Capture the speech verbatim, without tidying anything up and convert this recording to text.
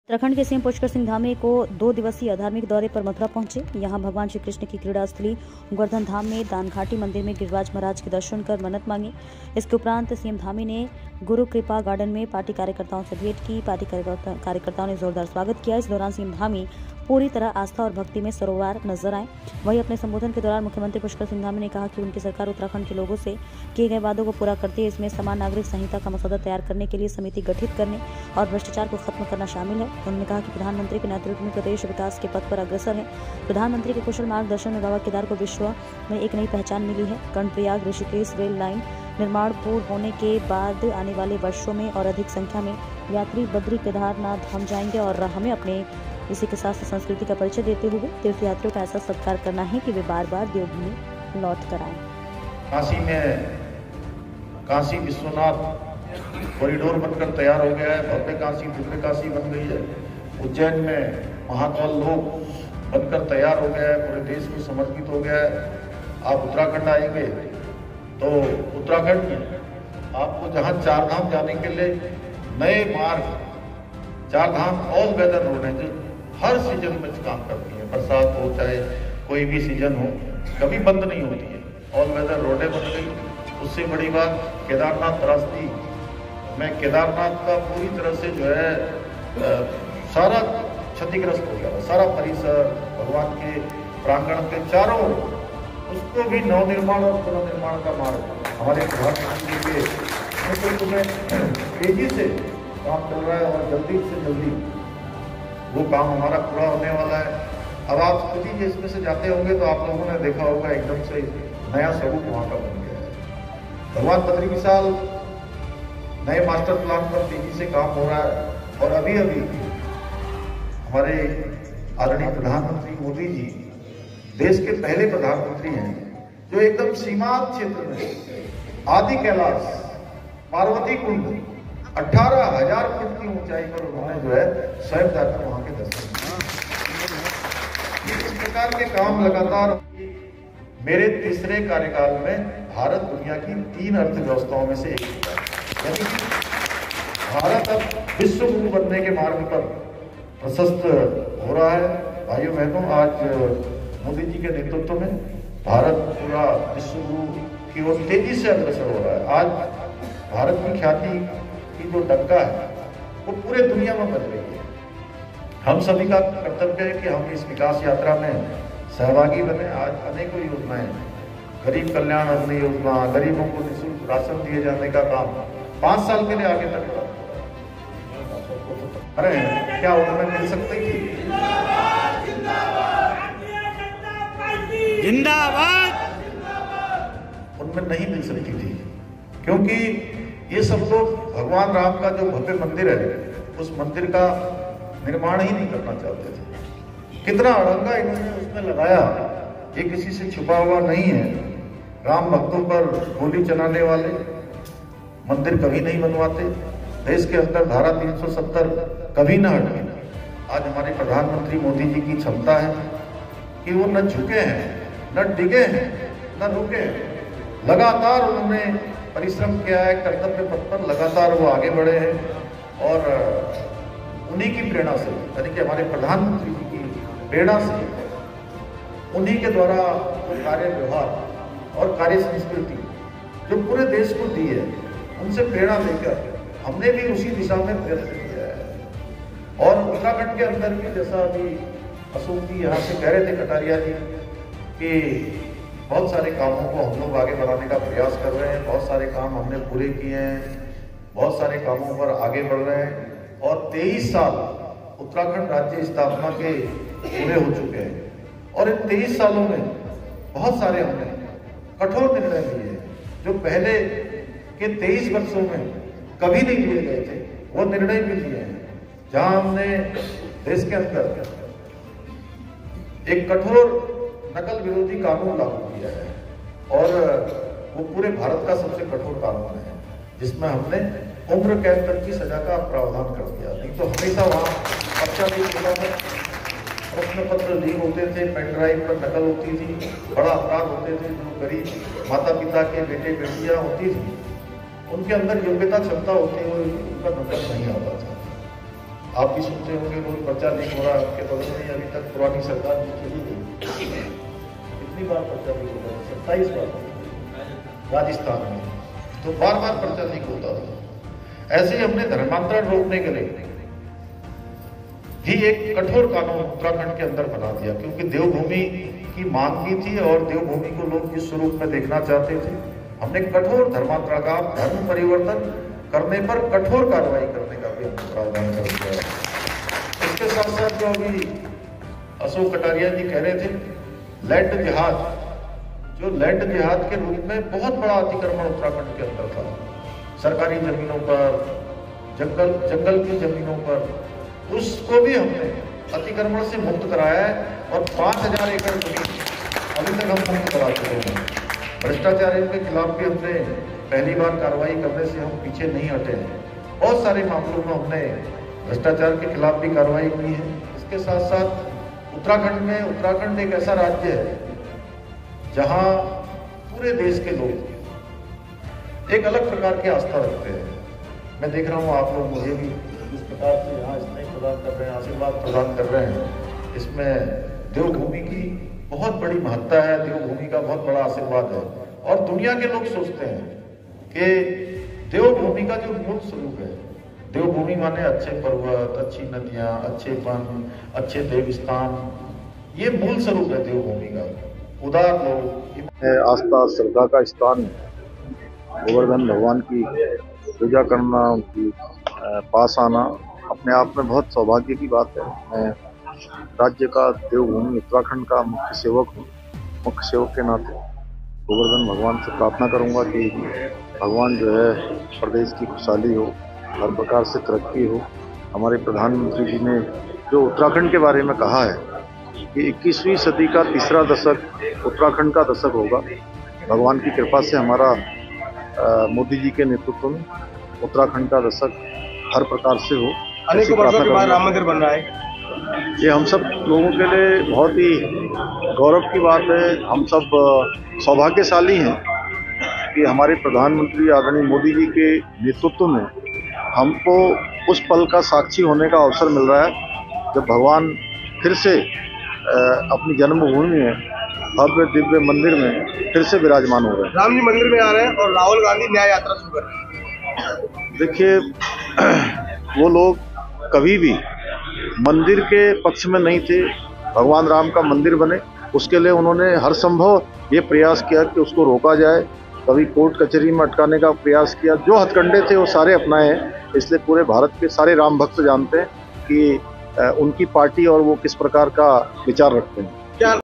उत्तराखंड के सीएम पुष्कर सिंह धामी को दो दिवसीय धार्मिक दौरे पर मथुरा पहुंचे। यहां भगवान श्री कृष्ण की क्रीड़ा स्थली गोवर्धन धाम में दानघाटी मंदिर में गिरिराज महाराज के दर्शन कर मन्नत मांगी। इसके उपरांत सीएम धामी ने गुरु कृपा गार्डन में पार्टी कार्यकर्ताओं से भेंट की। पार्टी कार्यकर्ताओं ने जोरदार स्वागत किया। इस दौरान सीएम धामी पूरी तरह आस्था और भक्ति में सरोवर नजर आए। वहीं अपने संबोधन के दौरान मुख्यमंत्री पुष्कर सिंह धामी ने कहा कि उनकी सरकार उत्तराखंड के लोगों से किए गए वादों को पूरा करती है। इसमें समान नागरिक संहिता का मसौदा तैयार करने के लिए समिति गठित करने और भ्रष्टाचार को खत्म करना शामिल है। उन्होंने कहा कि प्रधानमंत्री के नेतृत्व में प्रदेश विकास के पथ पर अग्रसर है। प्रधानमंत्री के कुशल मार्गदर्शन में बाबा केदार को विश्व में एक नई पहचान मिली है। कर्णप्रयाग ऋषिकेश रेल लाइन निर्माण पूर्ण होने के बाद आने वाले वर्षों में और अधिक संख्या में यात्री बद्री केदारनाथ धाम जाएंगे और हमें अपने इसी के साथ संस्कृति का परिचय देते हुए तीर्थयात्रियों का ऐसा सत्कार करना है कि वे बार बार देवभूमि लौट कर आए। काशी में काशी विश्वनाथ कॉरिडोर बनकर तैयार हो गया है। भव्य काशी दिव्य काशी बन गई है। उज्जैन में महाकाल लोक बनकर तैयार हो गया है। पूरे देश को समर्पित हो गया है। आप उत्तराखंड आएंगे तो उत्तराखंड में आपको जहां चार धाम जाने के लिए नए मार्ग, चार धाम ऑल वेदर रोड है जो हर सीजन में काम करती है। बरसात हो चाहे कोई भी सीजन हो, कभी बंद नहीं होती है। ऑल वेदर रोडें बन गई। उससे बड़ी बात केदारनाथ त्रासदी में केदारनाथ का पूरी तरह से जो है आ, सारा क्षतिग्रस्त हो गया। सारा परिसर भगवान के प्रांगण के चारों उसको भी नवनिर्माण और पुनर्निर्माण का मार्ग हमारे प्रधानमंत्री के नेतृत्व में तेजी से काम चल रहा है और जल्दी से जल्दी वो काम हमारा पूरा होने वाला है। अब आप खुद ही इसमें से जाते होंगे तो आप लोगों ने देखा होगा एकदम से नया स्वरूप वहाँ का बन गया है। भगवान बद्री विशाल नए मास्टर प्लान पर तेजी से काम हो रहा है और अभी अभी हमारे आदरणीय प्रधानमंत्री मोदी जी देश के पहले प्रधानमंत्री हैं जो एकदम सीमांत क्षेत्र में आदि कैलाश पार्वती कुंड अठारह हजार फुट की ऊंचाई पर उन्होंने जो है स्वयं जाकर वहां के दर्शन किए। इस प्रकार के काम लगातार मेरे तीसरे कार्यकाल में भारत दुनिया की तीन अर्थव्यवस्थाओं में से एक होता है। यानी भारत अब विश्व गुरु बनने के मार्ग पर प्रशस्त हो रहा है। भाइयों बहनों, आज मोदी जी के नेतृत्व में भारत पूरा विश्व गुरु की ओर तेजी से अग्रसर हो रहा है। आज भारत की ख्याति की जो डंका है वो पूरे दुनिया में बज रही है। हम सभी का कर्तव्य है कि हम इस विकास यात्रा में सहभागी बने। आज अनेकों योजनाएं, गरीब कल्याण अन्न योजना, गरीबों को निःशुल्क राशन दिए जाने का काम पांच साल के लिए आगे तक बढ़ा। अरे क्या उनमें मिल सकती थी? जिंदाबाद। उनमें नहीं मिल सकती थी क्योंकि ये सब लोग भगवान राम का जो भव्य मंदिर है उस मंदिर का निर्माण ही नहीं करना चाहते थे। कितना अड़ंगा इन्होंने उसमें लगाया, ये किसी से छुपा हुआ नहीं है। राम भक्तों पर गोली चलाने वाले मंदिर कभी नहीं बनवाते। देश के अंदर धारा तीन सौ सत्तर कभी न हटे। आज हमारे प्रधानमंत्री मोदी जी की क्षमता है कि वो न झुके हैं, न डिगे हैं, न रुके हैं। लगातार उन्होंने परिश्रम किया है। कर्तव्य पथ पर लगातार वो आगे बढ़े हैं और उन्हीं की प्रेरणा से, यानी कि हमारे प्रधानमंत्री जी की प्रेरणा से, उन्हीं के द्वारा वो कार्य व्यवहार और कार्य संस्कृति जो पूरे देश को दी है, उनसे प्रेरणा लेकर हमने भी उसी दिशा में प्रयत्न किया है। और उत्तराखंड के अंदर भी जैसा अभी अशोक जी यहाँ से कह रहे थे, कटारिया जी, कि बहुत सारे कामों को हम लोग आगे बढ़ाने का प्रयास कर रहे हैं। बहुत सारे काम हमने पूरे किए हैं। बहुत सारे कामों पर आगे बढ़ रहे हैं और तेईस साल उत्तराखंड राज्य स्थापना के पूरे हो चुके हैं और इन तेईस सालों में बहुत सारे हमने कठोर निर्णय लिए हैं जो पहले के तेईस वर्षों में कभी नहीं लिए गए थे। वो निर्णय भी लिए हैं जहां हमने देश के अंदर एक कठोर नकल विरोधी कानून लागू किया है और वो पूरे भारत का सबसे कठोर कानून है जिसमें हमने उम्र कैद तक की सजा का प्रावधान कर दिया। नहीं तो हमेशा वहाँ बच्चा भी प्रश्न पत्र लीक होते थे, पेन ड्राइव पर नकल होती थी, बड़ा अपराध होते थे। जो गरीब माता पिता के बेटे बेटियां होती थी उनके अंदर योग्यता क्षमता होती हुई उनका नकल नहीं आता था। आप भी सुनते होंगे रोज पर्चा लीक हो रहा है आपके बगल में, अभी तक पुरानी सरकार भी चली गई। कितनी बार पर्चा लीक हो रहा है? सत्ताईस बार राजस्थान में, तो बार बार पर्चा लीक होता था। ऐसे ही हमने धर्मांतरण रोकने के लिए भी एक कठोर कानून उत्तराखंड के अंदर बना दिया, क्योंकि देवभूमि की मांग भी थी और देवभूमि को लोग किस स्वरूप में देखना चाहते थे। हमने कठोर धर्मांतरण का, धर्म परिवर्तन करने पर कठोर कार्रवाई करने का भी हमने प्रावधान कर दिया है। इसके साथ साथ जो अभी अशोक कटारिया जी कह रहे थे, लैंड जिहाद, जो लैंड जिहाद के रूप में बहुत बड़ा अतिक्रमण उत्तराखंड के अंदर था, सरकारी जमीनों पर, जंगल जंगल की जमीनों पर, उसको भी हमने अतिक्रमण से मुक्त कराया है और पांच हजार एकड़ जमीन अभी तक हम मुक्त करा चुके हैं। भ्रष्टाचारियों के खिलाफ भी हमने पहली बार कार्रवाई करने से हम पीछे नहीं हटे हैं। बहुत सारे मामलों में हमने भ्रष्टाचार के खिलाफ भी कार्रवाई की है। इसके साथ साथ उत्तराखंड में, उत्तराखंड एक ऐसा राज्य है जहां पूरे देश के लोग एक अलग प्रकार की आस्था रखते हैं। मैं देख रहा हूं आप लोग मुझे भी इस प्रकार से यहाँ स्नेह प्रदान कर रहे हैं, आशीर्वाद प्रदान कर रहे हैं। इसमें देवभूमि की बहुत बड़ी महत्ता है, देवभूमि का बहुत बड़ा आशीर्वाद है। और दुनिया के लोग सोचते हैं कि देवभूमि का जो मूल स्वरूप है, देवभूमि माने अच्छे पर्वत, अच्छी नदियां, अच्छे वन, अच्छे देवस्थान, ये मूल स्वरूप है देवभूमि का। उदार लोग, आस्था श्रद्धा का स्थान, गोवर्धन भगवान की पूजा करना, उनकी पास आना अपने आप में बहुत सौभाग्य की बात है। मैं राज्य का, देवभूमि उत्तराखंड का मुख्य सेवक हूँ। मुख्य सेवक के नाते गोवर्धन भगवान से प्रार्थना करूँगा कि भगवान जो है प्रदेश की खुशहाली हो, हर प्रकार से तरक्की हो। हमारे प्रधानमंत्री जी ने जो उत्तराखंड के बारे में कहा है कि इक्कीसवीं सदी का तीसरा दशक उत्तराखंड का दशक होगा। भगवान की कृपा से हमारा मोदी जी के नेतृत्व में उत्तराखंड का दशक हर प्रकार से हो। अनेक वर्षों के बाद राम मंदिर बन रहा है, ये हम सब लोगों के लिए बहुत ही गौरव की बात है। हम सब सौभाग्यशाली हैं कि हमारे प्रधानमंत्री आदरणीय मोदी जी के नेतृत्व में हमको उस पल का साक्षी होने का अवसर मिल रहा है जब भगवान फिर से अपनी जन्मभूमि में भव्य दिव्य मंदिर में फिर से विराजमान हो रहे हैं। राम जी मंदिर में आ रहे हैं और राहुल गांधी न्याय यात्रा शुरू कर रहे हैं। देखिए, वो लोग कभी भी मंदिर के पक्ष में नहीं थे। भगवान राम का मंदिर बने, उसके लिए उन्होंने हर संभव ये प्रयास किया कि उसको रोका जाए। कभी कोर्ट कचहरी में अटकाने का प्रयास किया। जो हथकंडे थे वो सारे अपनाए हैं। इसलिए पूरे भारत के सारे राम भक्त जानते हैं कि उनकी पार्टी और वो किस प्रकार का विचार रखते हैं।